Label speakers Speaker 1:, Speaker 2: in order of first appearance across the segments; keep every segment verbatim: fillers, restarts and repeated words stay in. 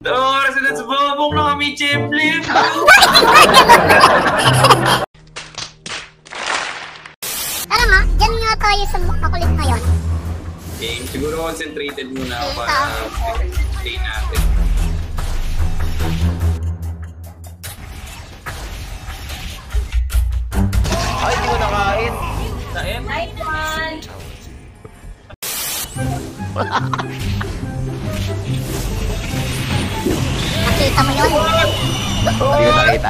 Speaker 1: Oh, residence bobong na kami, Chemlin.
Speaker 2: Tara nga, dyan nga tayo sa makulit ngayon.
Speaker 1: Okay, siguro concentrated muna ako para stay natin.
Speaker 3: Ay, hindi ko nakain.
Speaker 4: Kain?
Speaker 5: Night one!
Speaker 2: Nakita mo yun?
Speaker 3: Hindi ko nakita.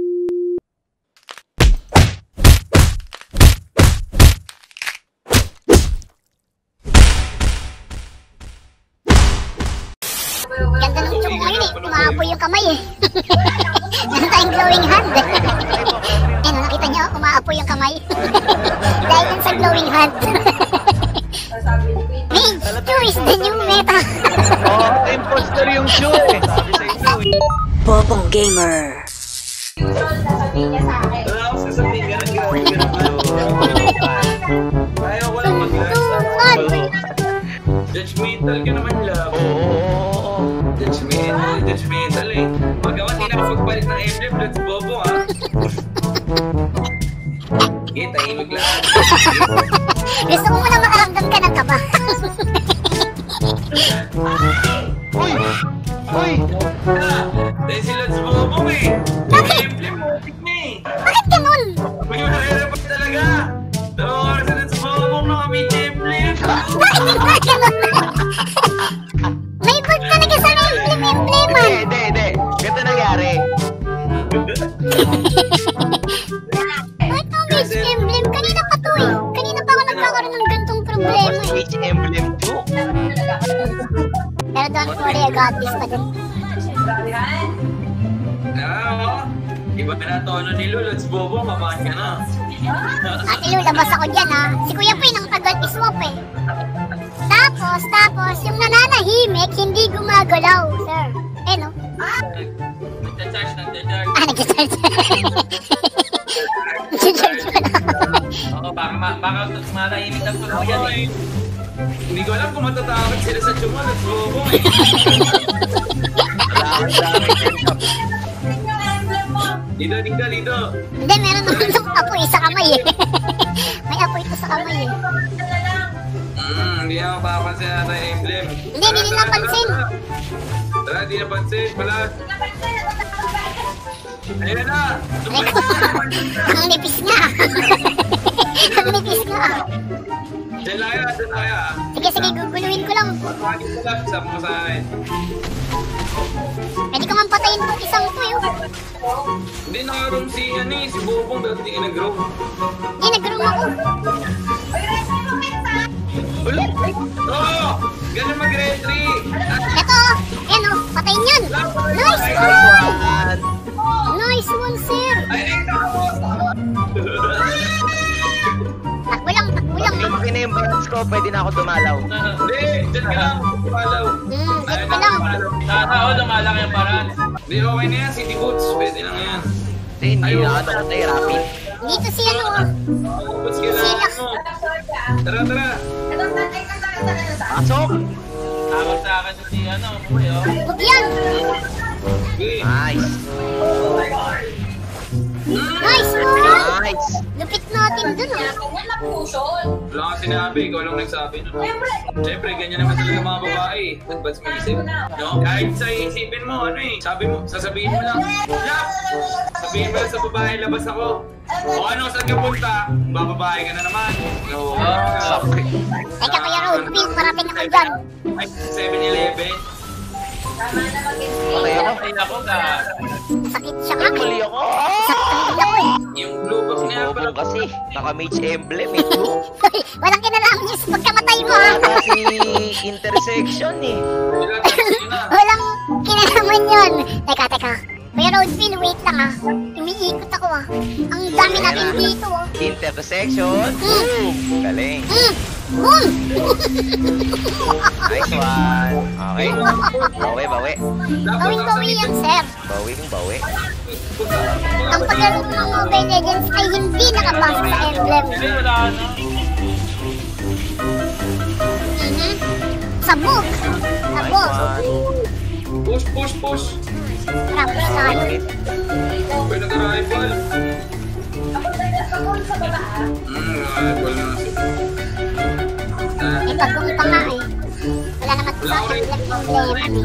Speaker 2: Ganda ng tsuk mo yun eh. Umaapoy yung kamay eh. Meron tayong glowing hand. Eh, no, nakita nyo? Umaapoy yung kamay. Dahil yan sa glowing hand. Mage, Chu is the new meta.
Speaker 3: Oh, imposter yung show eh. Sabi sa inyo eh.
Speaker 6: Bobong Gamer.
Speaker 5: Sasabihin niya sa akin.
Speaker 1: Wala ako sasabihin ka ng grabe ka naman. Ayaw ko lang mag-last. Judgmental ka naman lang.
Speaker 3: Oo.
Speaker 1: Judgmental, judgmental eh. Magawa din ako pagpalit ng emblem, let's bobo ha. Okay, tahimik lang.
Speaker 2: Gusto mo muna makaramdam ka ng kaba.
Speaker 3: Uy! Uy!
Speaker 1: Dahil si let's bobo eh. Yung emblem mo, tignan eh.
Speaker 2: Bakit ganun?
Speaker 1: May mahirap talaga. Tawag sa let's bobo na kami, emblem.
Speaker 2: Bakit nga ganun? May bug talaga sa emblem-embleman.
Speaker 3: Hindi, hindi, hindi. Ganito nangyari.
Speaker 2: Bakit ang mage emblem? Kanina pa to eh. Kanina pa ako nagkakaroon ng gantong problema eh.
Speaker 3: H emblem two.
Speaker 2: Pero don't worry, I got this pa din.
Speaker 1: Ah, oh. Iba na tono ni Lu, let's bobo, mamahan ka na.
Speaker 2: Ate Lu, labas ako dyan ha. Si Kuya Pin ang tagal iswap eh. Tapos, tapos, yung nananahimik, hindi gumagalaw, sir. Eh no?
Speaker 4: Nagcha-charge, nagcha-charge.
Speaker 2: Ah, nag-charge. Nag-charge pa na.
Speaker 4: Oo, baka, ma- baka manahimik ang tuluyan eh.
Speaker 1: Hindi ko alam kung matatakot sila sa tiyuma, let's bobo eh.
Speaker 3: Kailangan sa akin ketchup.
Speaker 1: Dito, dito, dito.
Speaker 2: Hindi, meron naman ng apoy sa kamay eh. May apoy ito sa kamay eh.
Speaker 1: Hmm, hindi na mapapansin natin yung emblem.
Speaker 2: Hindi, hindi nila napansin.
Speaker 1: Tara, hindi napansin. Pala. Ayun na.
Speaker 2: Reko, ang nipis nga. Ang nipis nga.
Speaker 1: Diyan lang yan, diyan lang yan.
Speaker 2: Sige, sige, guguluhin ko lang.
Speaker 1: Pagkakit ko lang, sabi mo sa akin.
Speaker 2: Pwede ko man patayin itong isang to eh.
Speaker 1: Hindi nakaroon si, ano eh, si Bobong dahil hindi ka nag-grow.
Speaker 2: Hindi, nag-room ako.
Speaker 1: Ulo! Oo! Ganun mag-retry!
Speaker 2: Eto, ayan o, patayin yan. Nice
Speaker 3: Nice
Speaker 2: one!
Speaker 3: one!
Speaker 2: Nice one, sir.
Speaker 1: Ay, ay, tapos!
Speaker 2: Takbo lang, takbo lang.
Speaker 3: Pag lumaki na yung balance ko, pwede na ako dumalaw.
Speaker 1: Hindi, dyan ka lang. Palaw.
Speaker 2: Hmm, get ko lang.
Speaker 4: Sana ako lumalaki ang paraan.
Speaker 1: Hindi, okay na yan. City Boots. Pwede lang yan.
Speaker 3: Hindi, hindi na ako nakatay rapid.
Speaker 2: Dito si ano,
Speaker 1: Boots kailangan mo. Tara, tara.
Speaker 3: Pasok!
Speaker 4: Tawag sa akin si ano, boy, oh.
Speaker 2: huwag yan.
Speaker 1: Okay.
Speaker 3: Nice!
Speaker 2: Nice one.
Speaker 3: Nice!
Speaker 2: Lupit natin dun ah.
Speaker 1: Wala kang sinabi. Ikaw lang nagsabi nun. Siyempre, ganyan naman talaga mga babae. Nag-bats mag-isip. No? Kahit sa isipin mo, ano eh. Sabi mo, sasabihin mo lang. Yap! Sabihin mo lang sa babae, labas ako. O ano, saan ka punta? Bababae ka na naman. No.
Speaker 3: Sakit.
Speaker 2: Teka, Kuya Roadfield, parating ako dyan.
Speaker 1: seven eleven.
Speaker 3: Okay ako.
Speaker 4: Ay, ako ka.
Speaker 2: Sakit siya nga.
Speaker 3: Mali ako!
Speaker 2: Sakit ang gila ko eh.
Speaker 1: Yung blue box niya pala.
Speaker 3: Bobong kasi. Naka-mage emblem eh.
Speaker 2: Hoy, walang kinalaman niya sa pagkamatay mo ha.
Speaker 3: Wala si intersection eh.
Speaker 2: Walang kinalaman yun. Teka, teka. Kuya Roadfield, wait lang ah. Umiikot ako ah. Ang dami natin dito oh.
Speaker 3: Intersection. Boom! Galing.
Speaker 2: Hmm! Boom!
Speaker 3: Nice one. Okay. Bawi, bawi.
Speaker 2: Gawin-gawin yan, sir.
Speaker 3: Bawi, bawi.
Speaker 2: Ang paglaro ng Mobile Legends ay hindi nakapasok sa emblem.
Speaker 4: Hindi, wala ano.
Speaker 2: Mhm. Sabog.
Speaker 3: Nice
Speaker 2: Sabog.
Speaker 3: one.
Speaker 1: Push, push, push.
Speaker 2: Tara, push tayo.
Speaker 1: Pwede nag-rifle.
Speaker 5: Ako sa baba ah.
Speaker 1: Hmm, rifle na kasi. Ah,
Speaker 2: Eh, pag kumita nga eh. Wala naman sa akin lang problema eh.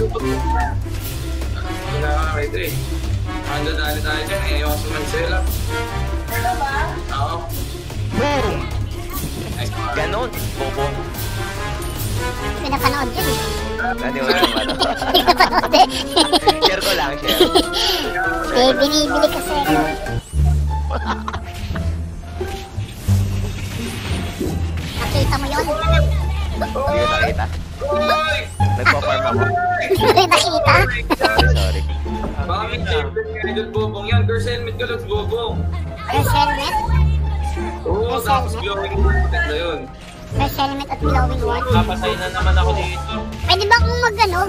Speaker 1: wala ka kay Dre. Ando dali tayo dyan eh. Ewan sa Mansela.
Speaker 5: Ano ba?
Speaker 1: Oo.
Speaker 3: Boom!
Speaker 1: Nice.
Speaker 3: Ganon. Bobo.
Speaker 2: Pinapanood yun eh.
Speaker 3: Ano yung ano? ano?
Speaker 2: Pinapanood eh.
Speaker 3: Share ko lang, share.
Speaker 2: Eh, binibili kasi ako. Nakita mo yun?
Speaker 3: Hindi ko nakita.
Speaker 1: Uy!
Speaker 3: Nagpa-farm ako.
Speaker 2: Hindi mo rin nakita?
Speaker 3: Sorry, sorry.
Speaker 1: Bakit champion nga idol bobong yan? Girls helmet ko lang bobong.
Speaker 2: Fresh helmet?
Speaker 1: Oo,
Speaker 2: Girls
Speaker 1: tapos
Speaker 2: helmet?
Speaker 1: glowing maganda yun.
Speaker 2: Fresh helmet at glowing one?
Speaker 4: Kapasay na naman ako dito.
Speaker 2: Pwede ba akong mag ano?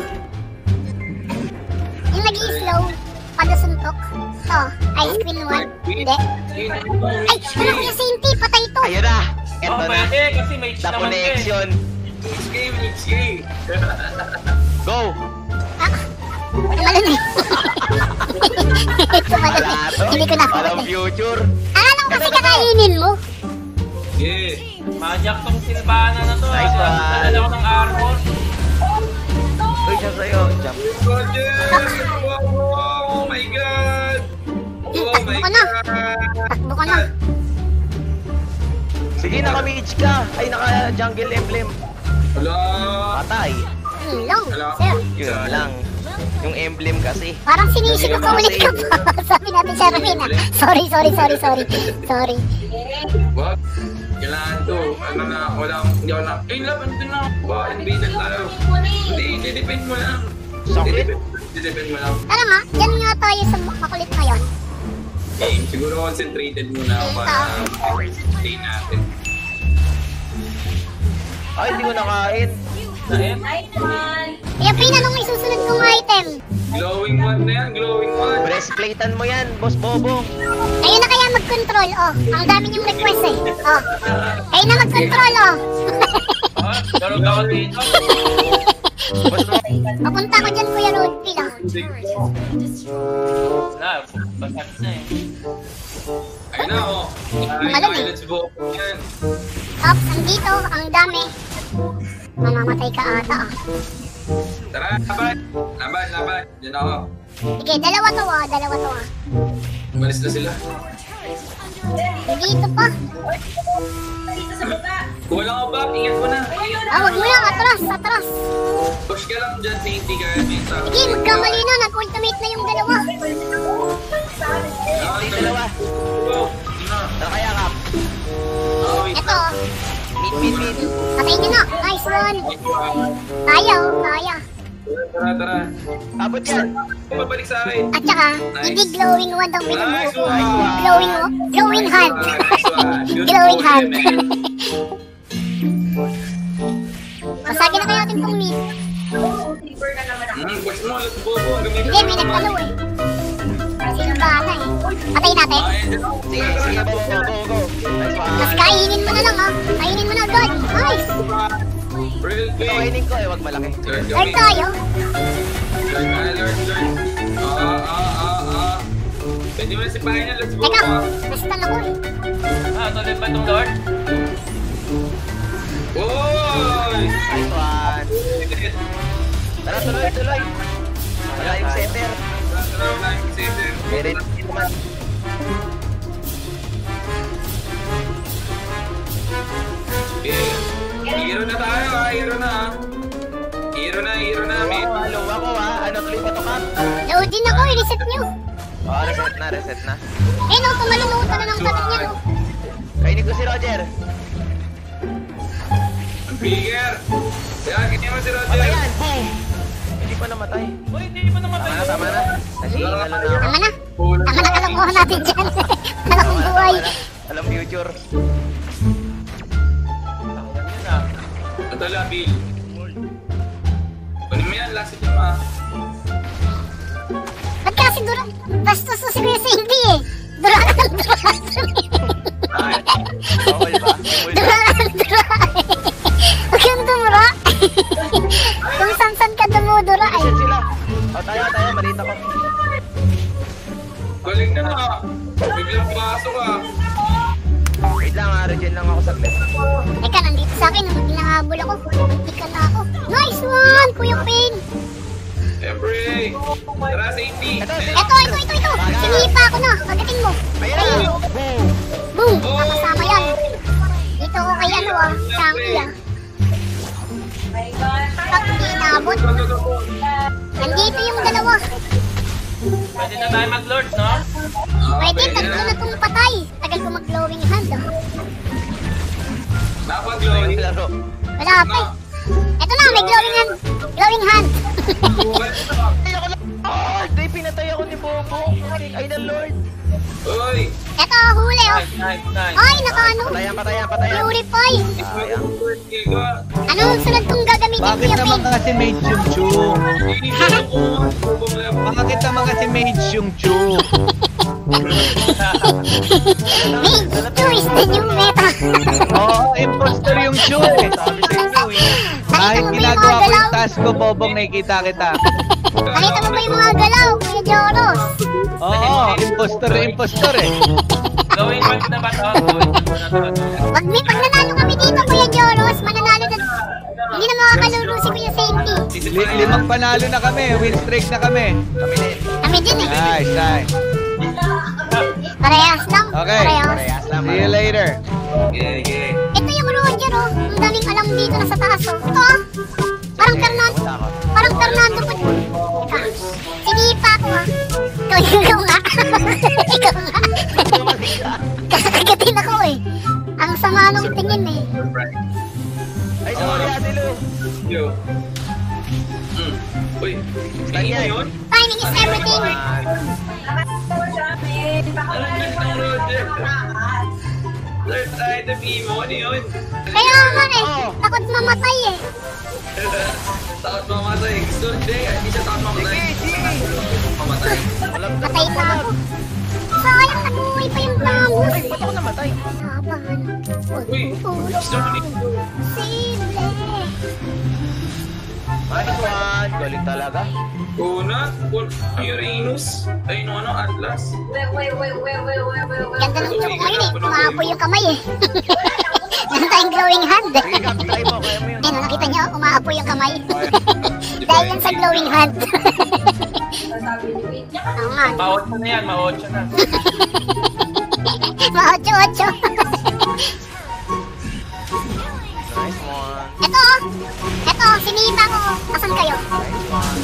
Speaker 2: Yung nag-i-slow? Padasuntok? To, ice queen one? Hindi. Ay, ano kaya Sainty? Patay ito!
Speaker 3: Ayun na!
Speaker 4: Oo,
Speaker 3: Ito na.
Speaker 4: pwede kasi may cheat
Speaker 3: Sa
Speaker 4: naman eh.
Speaker 3: connection.
Speaker 1: H K, H K.
Speaker 3: Go!
Speaker 2: Ah, tumalon eh. Tumalon
Speaker 3: Wala
Speaker 2: eh.
Speaker 3: to.
Speaker 2: Hindi ko na.
Speaker 3: Walang future.
Speaker 2: Akala ko kasi kakainin mo.
Speaker 1: Yeah.
Speaker 4: Majak tong Silvana na to.
Speaker 3: Nice one.
Speaker 4: Nalala ko ng armor.
Speaker 3: Uy, siya sa'yo. Jump.
Speaker 1: Roger! Wow! Oh my God! Oh my
Speaker 2: Takbo ka na.
Speaker 1: God!
Speaker 2: Takbo ka na.
Speaker 3: Sige, naka-mage ka. Ay, naka-jungle emblem.
Speaker 1: Wala!
Speaker 3: Patay.
Speaker 2: Hmm, long,
Speaker 1: Wala.
Speaker 2: sir.
Speaker 3: Yun lang. Yung emblem kasi.
Speaker 2: Parang sinisip ko ulit ka pa. Sabi natin siya rin ah. Sorry, sorry, sorry, sorry. Sorry.
Speaker 1: Wag. Kailangan to. Ano na, wala. Hindi ako na. Eh, laban din na. Ba, invader tayo. Hindi, didepend mo lang.
Speaker 3: Sakit.
Speaker 1: Didepend mo lang.
Speaker 2: Tara nga, dyan nga tayo sa makulit ngayon.
Speaker 1: Game. Siguro concentrated muna ako para stay natin.
Speaker 3: Ay, hindi ko nakain.
Speaker 4: Ayun.
Speaker 5: Nice one.
Speaker 2: Kaya Pina, anong may susunod kong item?
Speaker 1: Glowing one na yan, glowing one.
Speaker 3: Breastplatean mo yan, boss Bobong.
Speaker 2: Kayo na kaya mag-control, oh. Ang dami niyong request eh. Oh. Kayo na mag-control, oh.
Speaker 4: Ah, Garog ako dito.
Speaker 3: Boss Bobong.
Speaker 2: Papunta ko dyan, Kuya Roadkill, oh.
Speaker 4: Wala, basag na eh.
Speaker 1: Ayun na, oh. Ay,
Speaker 2: Malam eh.
Speaker 1: let's go. Yan.
Speaker 2: Ops, andito, ang dami. Mamamatay ka ata, ah.
Speaker 1: Tara, laban. Laban, laban. Diyan ako.
Speaker 2: Sige, dalawa to, ah. Dalawa to, ah.
Speaker 1: Umalis na sila.
Speaker 2: Dito pa.
Speaker 5: Dito sa baba.
Speaker 1: Kuha lang ako ba? Ingat mo na.
Speaker 2: Ah, wag mo lang, atras, atras.
Speaker 1: Push ka lang dyan, Sainty ka dito.
Speaker 2: Sige, magkamali na. Nag-ultimate na yung dalawa.
Speaker 1: Ah,
Speaker 3: Ay, dalawa.
Speaker 1: Go. Na.
Speaker 3: Tara kaya ka.
Speaker 1: Ah, wait.
Speaker 2: Ito, oh.
Speaker 3: Mid, mid, mid.
Speaker 2: Patay nyo na. Nice one. Kaya, oh. Kaya.
Speaker 1: Tara, tara.
Speaker 3: Abot yan.
Speaker 1: Mabalik sa akin.
Speaker 2: At saka,
Speaker 1: Nice.
Speaker 2: hindi glowing one daw binubuo
Speaker 1: Nice
Speaker 2: ko.
Speaker 1: one.
Speaker 2: Glowing, glowing hand.
Speaker 1: Nice one. Good
Speaker 2: Glowing
Speaker 1: ball,
Speaker 2: hand.
Speaker 1: man.
Speaker 2: Masagi na kayo ating pong mid.
Speaker 5: Silver na naman ako.
Speaker 1: Hmm, push mo. Let's go. Gamitin
Speaker 2: Hindi,
Speaker 1: mo
Speaker 2: may
Speaker 1: naman.
Speaker 2: nagpalo eh. Silvana eh. Patay natin.
Speaker 1: Ah, yan, dyan ako.
Speaker 3: Sige, sige, go, go, go, go. Nice
Speaker 2: Tapos
Speaker 3: one.
Speaker 2: kainin mo na lang ah. Kainin mo na agad. Nice.
Speaker 1: Real
Speaker 3: Ito,
Speaker 1: quick.
Speaker 3: kainin ko eh, wag malaki.
Speaker 1: Learn
Speaker 2: Learn tayo.
Speaker 1: Learn, ah, learn, learn. Ah, ah, ah, ah. Pwede mo na sipahin yan. Let's go.
Speaker 2: Teka,
Speaker 1: ah.
Speaker 2: nastan ako eh.
Speaker 4: Ah, tuloy pa itong Lord?
Speaker 1: Oy!
Speaker 3: Nice one. Tara, tuloy, tuloy. Wala yung setter.
Speaker 1: Tara, wala yung center.
Speaker 3: Meron dito man.
Speaker 1: Okay. Hero na tayo ah. Hero na ah. Hero na, hero na. Mid.
Speaker 3: Oh, hello ako ah. Ano tuloy pa to ka?
Speaker 2: Load din ako, i-reset nyo.
Speaker 3: Oh, reset na, reset na.
Speaker 2: Eh no, tumalunod na ng tatak niya no.
Speaker 3: Kainin ko si Roger.
Speaker 1: Ang bigger. Yan, ganyan mo si Roger.
Speaker 3: Patayan, boom! Hindi pa namatay.
Speaker 4: Uy, hindi pa namatay.
Speaker 3: Tama na, tama na. Nasingalo na ako.
Speaker 2: Tama na.
Speaker 1: Pulang
Speaker 2: Tama na kalokohan natin dyan. Alam
Speaker 3: Tama
Speaker 2: kong
Speaker 3: na,
Speaker 2: buhay.
Speaker 3: tama na. Alam future.
Speaker 4: Yun na.
Speaker 1: Ito lang, Bill. Kunin mo yan, last ito ah.
Speaker 2: Ba't kasi dura... Bastos to si Kuya Cindy eh. Dura ka ng dura.
Speaker 1: Ay,
Speaker 3: Bawal ba? Bawal ba?
Speaker 2: Dura ka ng dura eh. Huwag kang dumura. Kung san-san ka dumudura eh.
Speaker 3: Reset sila. Oh, balita ko.
Speaker 1: Galing na nga. Biglang pasok ah.
Speaker 3: Wait lang, ah, regen lang ako saglit.
Speaker 2: Teka, nandito sa akin. Hinahabol ako. Ika na ako. Nice one, Kuya Pin.
Speaker 1: Siyempre. Tara, safety.
Speaker 3: Ito,
Speaker 2: Eto, ito, ito, ito. Sinipa ako na. Pagdating mo.
Speaker 3: Ayan
Speaker 2: Ayun.
Speaker 3: na. Boom.
Speaker 2: Boom. Nakasama yan. Dito ako kay ano ah. Shanky ah.
Speaker 5: My God.
Speaker 2: Pak, hindi naabot. Nandito yung dalawa.
Speaker 4: Pwede na tayo mag-lord, no?
Speaker 2: Pwede, tatlo na itong patay. Tagal ko mag-glowing hand ah.
Speaker 1: Dapat
Speaker 3: Ayun,
Speaker 1: glowing.
Speaker 3: laro.
Speaker 2: Wala pa eh. Eto na, may glowing hand. Glowing hand.
Speaker 3: Ay, ako lang. Oh, di pinatay ako ni Bobo. Ay, na Lord.
Speaker 1: Uy.
Speaker 2: Eto, huli oh.
Speaker 4: Nice, nice, nice.
Speaker 2: Ay, nakaano.
Speaker 3: Patayan, patayan, patayan.
Speaker 2: Purify.
Speaker 3: Sayang.
Speaker 2: Anong sunod kong gagamitin,
Speaker 7: Bakit
Speaker 2: Kuya
Speaker 7: naman
Speaker 2: Pin?
Speaker 7: kasi mage yung Chu? Bakit naman kasi mage yung Chu?
Speaker 2: Mage two is the new meta.
Speaker 7: Oo, imposter yung Chu eh.
Speaker 3: Sabi sa inyo eh.
Speaker 7: Kahit
Speaker 2: Nakita mo ba yung
Speaker 7: ginagawa
Speaker 2: mga
Speaker 7: ko yung
Speaker 2: galaw?
Speaker 7: task ko, Bobong, nakikita kita.
Speaker 2: Nakita mo ba yung mga galaw, Kuya Joros?
Speaker 7: Oo, imposter, imposter eh.
Speaker 4: Gawin mo na ba ito? Gawin mo na ito.
Speaker 2: Wag may pag nanalo kami dito, Kuya Joros, mananalo na. Hindi na makakaluro si Kuya Safety.
Speaker 7: Li- limang panalo na kami, win streak na kami.
Speaker 3: Kami din.
Speaker 2: Kami din eh.
Speaker 7: Nice, nice.
Speaker 2: Parehas lang.
Speaker 7: Okay.
Speaker 2: Parehas.
Speaker 3: Parehas lang.
Speaker 7: See you later.
Speaker 1: Yeah, yeah.
Speaker 2: Ito yung Roger oh. Ang daming alam dito na sa taas oh. Ito ah. Parang Fernando.
Speaker 3: Wala ako.
Speaker 2: Parang Fernando pa. Teka. Sinipa ko ah. Ikaw, ikaw nga. Ikaw nga. Kakagatin ako eh. Ang sama nung tingin eh.
Speaker 3: Ay, sorry, Ate Lu.
Speaker 1: Yo. Hmm. Uy.
Speaker 3: Stun
Speaker 1: Hindi mo
Speaker 3: yan.
Speaker 1: yun?
Speaker 2: Timing is everything.
Speaker 5: Nakatawa siya, men. Baka
Speaker 1: Alam
Speaker 5: wala
Speaker 1: niyo
Speaker 5: naman
Speaker 1: ng Roger.
Speaker 5: nakakaat.
Speaker 1: Lord, tayo na mo. Ano yun?
Speaker 2: Kaya nga eh. Takot mamatay eh.
Speaker 1: Takot mamatay. Gusto, hindi. Hindi siya takot mamatay. Mamatay.
Speaker 3: Walang
Speaker 2: Patay na ako. Sayang, nabuhay pa yung Namus.
Speaker 3: Ay, ba't ako namatay?
Speaker 2: Laban.
Speaker 1: Uy. Gusto mo dito.
Speaker 2: Simple.
Speaker 3: Nice one. Galing talaga.
Speaker 1: Una. Uranus. Ay, no, ano? Atlas.
Speaker 5: Wait, wait, wait, wait, wait, wait, wait, wait.
Speaker 2: Ganda ng joke ngayon eh. Umaapoy yung kamay eh. Meron tayong glowing hand.
Speaker 3: Sige, Gab, try mo. Kaya mo yun.
Speaker 2: Ayun, nakita nyo, umaapoy yung kamay. Dahil yan sa glowing hand.
Speaker 5: Sabi ni Win, niya
Speaker 2: Oo nga.
Speaker 4: Ma-ocho na yan, ma-ocho na.
Speaker 2: Ma-ocho-ocho.
Speaker 3: Nice one.
Speaker 2: Ito oh. Ito, sinita ko. Asan kayo?
Speaker 3: Nice one.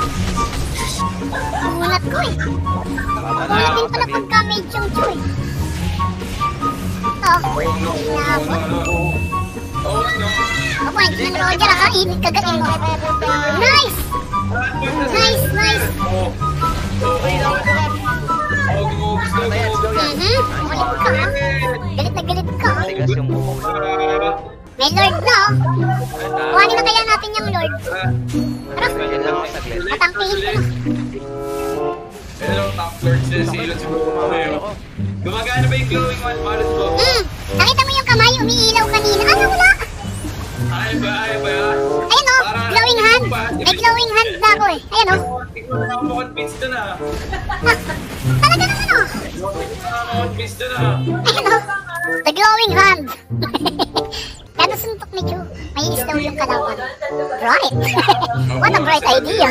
Speaker 2: Ulat ko eh.
Speaker 3: Babala
Speaker 2: Ulat
Speaker 3: ako
Speaker 2: din pala
Speaker 3: saglit.
Speaker 2: pagka may chung-chu eh. Ito. Inabot.
Speaker 1: Oh, no.
Speaker 2: Opo, hindi ng Roger ah. Init kagatin mo. Nice! Nice, nice.
Speaker 1: Oh. Oh,
Speaker 3: Ay, naku, Gab.
Speaker 1: oh, gumugis ka,
Speaker 3: Ayan, let's go
Speaker 1: gumugis.
Speaker 3: yan.
Speaker 2: Mhm. Ulit ka ha. Galit na galit ka.
Speaker 3: Tigas yung buhok.
Speaker 1: Ah,
Speaker 2: May Lord na oh. Kuhanin na kaya natin yung Lord.
Speaker 1: ah.
Speaker 2: Tara,
Speaker 3: Regen lang ako saglit.
Speaker 2: matangkihin ko na.
Speaker 1: Hello, top Lord. Silot siguro mamaya. Gumagana ba yung glowing one? Malot ko.
Speaker 2: Hmm, nakita mo yung kamay, umiilaw kanina. Ano, wala?
Speaker 1: Ay ba, ay ba?
Speaker 2: Ayan oh, glowing hand. May glowing hand na ako eh. Ayan oh.
Speaker 1: Tingnan mo na ako convinced na.
Speaker 2: Ah, talaga naman oh.
Speaker 1: Convinced na.
Speaker 2: Ayan oh. The glowing hand. Kada suntok ni Chu, may islaw yung kalaban. Bright. What a bright idea.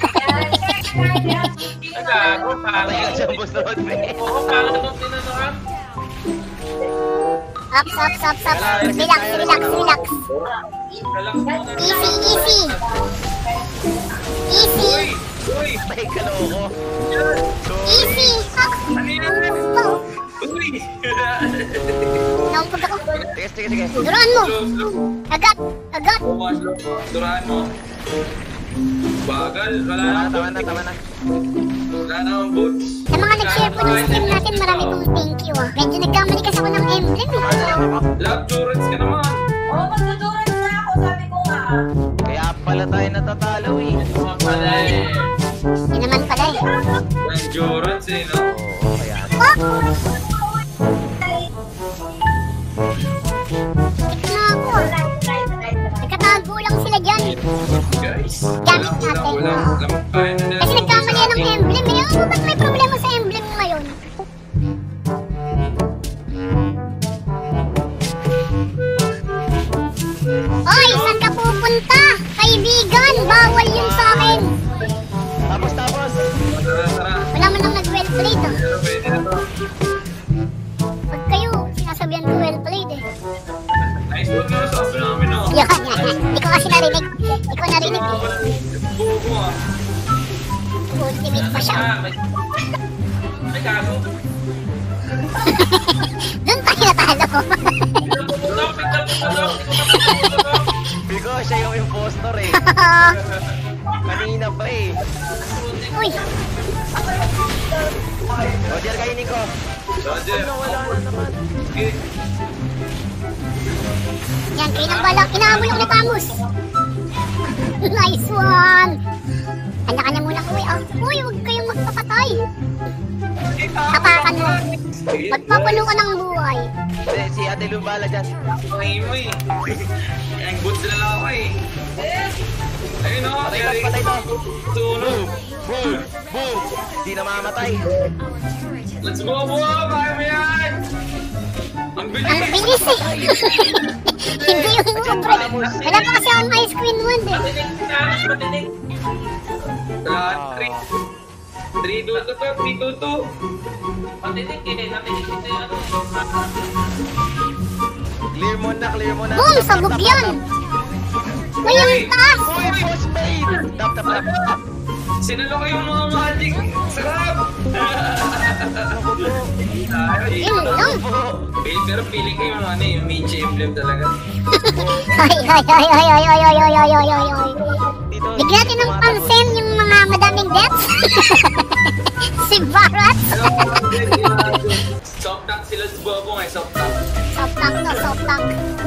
Speaker 4: Nagago, pangit.
Speaker 3: Tigas yung busod, pre.
Speaker 4: Oo, pangit itong tinanungan.
Speaker 2: Ups, ups, ups, ups. Relax, relax, relax.
Speaker 4: Relax muna.
Speaker 2: Easy, easy. Easy,
Speaker 1: Uy!
Speaker 3: May kaloko.
Speaker 2: easy. Ah,
Speaker 1: Ano yan?
Speaker 2: ito.
Speaker 1: Uy!
Speaker 2: Naumpag ako.
Speaker 3: Sige, sige, sige.
Speaker 2: Duruan mo.
Speaker 1: Slow, slow.
Speaker 2: Agat, agat.
Speaker 1: Bukas lang. Durahan mo. Bagal. Wala na.
Speaker 3: Tama na, tama na.
Speaker 1: Wala na ang boots.
Speaker 2: Sa mga nag-share po ng stream natin, marami pong thank you ah. Medyo nagkamali kasi ako ng emblem eh.
Speaker 1: Love Durance ka naman.
Speaker 5: Oo, magtuturan na ako, sabi ko nga.
Speaker 3: Kaya pala tayo natatalo eh.
Speaker 4: Mga pala eh.
Speaker 2: Yun naman pala eh.
Speaker 1: Endurance eh, no?
Speaker 3: Oo, kaya.
Speaker 2: Oh! Tik na ako ah. Nagkatago lang sila dyan.
Speaker 1: Guys.
Speaker 2: Gamit
Speaker 1: Wala,
Speaker 2: natin.
Speaker 1: wala, wala. Wala kaya na
Speaker 2: Kasi nagkamali ng Ultimate pa siya.
Speaker 4: Ah, may... May gago.
Speaker 2: Doon tayo natalo.
Speaker 4: Pinaputok, pinaputok, pinaputok.
Speaker 3: Bigo, siya yung impostor eh. Kanina pa eh.
Speaker 2: Uy,
Speaker 3: Roger, kainin ko.
Speaker 1: Roger.
Speaker 3: Wala na naman.
Speaker 1: Okay.
Speaker 2: yan, kayo nang balak. Inahabol ako ni Tamus. Nice one. Kanya-kanya muna ko. Uy, ah. Uy, huwag kayong magpapatay. Tapakan mo. Magpapuno ka ng buhay.
Speaker 3: Hindi, si Ate Lumbala dyan.
Speaker 1: Ay mo eh. Ang boots na lang ako eh. Ayun o.
Speaker 3: Patay to, patay to.
Speaker 1: Sunog.
Speaker 3: Boom! Boom! Di na mamamatay.
Speaker 1: Let's go, boy! Kaya mo yan! Ang bilis!
Speaker 2: Ang bilis eh. Hindi yung upgrade. Wala pa kasi akong ice queen wand eh.
Speaker 4: Patinig, Tamus, patinig.
Speaker 1: Ah, three. Three, two, two, two, three, two, two.
Speaker 4: Patinig eh, natinig ito yung ano.
Speaker 3: Clear mo na, clear mo na.
Speaker 2: Boom! Sabog yan. Uy, ang taas.
Speaker 3: Uy, boss mate! Tap, tap, tap, tap.
Speaker 1: Sinalo ko yung mga magic. Sarap!
Speaker 2: Yun lang.
Speaker 1: Feel- Pero feeling ko yung ano yung Michi emblem talaga.
Speaker 2: Ay, ay, ay, ay, ay, ay, ay, ay, ay, ay, ay, ay.
Speaker 3: Dito,
Speaker 2: Bigyan natin ng pansin yung mga madaming deaths. Si Barat.
Speaker 1: Soft tank sila sa Bobong eh, soft tank.
Speaker 2: Soft tank to, soft tank.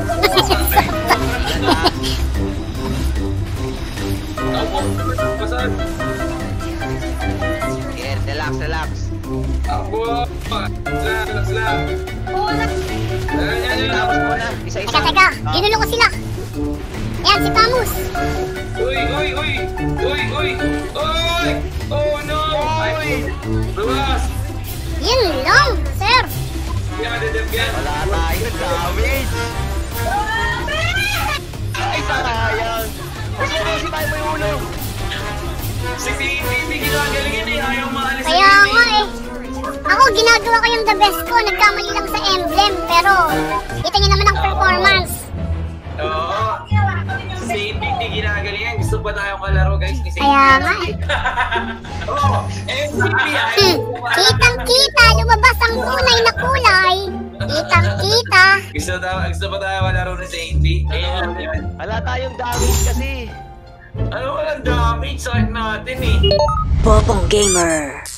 Speaker 1: Ako, pasal.
Speaker 3: Yeah, relax, relax.
Speaker 1: Ako, relax, relax lang. Ayan, yan, yan.
Speaker 3: Tapos muna, isa-isa.
Speaker 2: Teka, teka. Ginulo ko sila. Yan, si Tamus.
Speaker 1: Uy, uy, uy! Uy, uy! Uy! Oh no! Ay, Lumas!
Speaker 2: Yun lang, sir.
Speaker 1: Hindi ka madedep yan.
Speaker 3: Wala tayo, damage. Ay, sayang. Gusto mo si tayo mo yung ulo.
Speaker 1: Si Cindy, hindi ginagalingan eh. Ayaw maalis
Speaker 2: Kaya nga eh. Ako, ginagawa ko yung the best ko. Nagkamali lang sa emblem. Pero, kita niyo naman ang performance.
Speaker 1: Oo. Si Cindy, hindi ginagalingan. Gusto pa tayong kalaro guys ni Cindy.
Speaker 2: Kaya nga eh.
Speaker 1: Oo. M V P ayaw.
Speaker 2: Hmm, kitang-kita, lumabas ang tunay na kulay. Kitang-kita.
Speaker 1: Gusto, tayo, gusto pa tayo kalaro ni Cindy. Ayun yan.
Speaker 3: Wala tayong damage kasi.
Speaker 1: Ano walang damage sa akin natin eh.
Speaker 6: Bobong Gamer.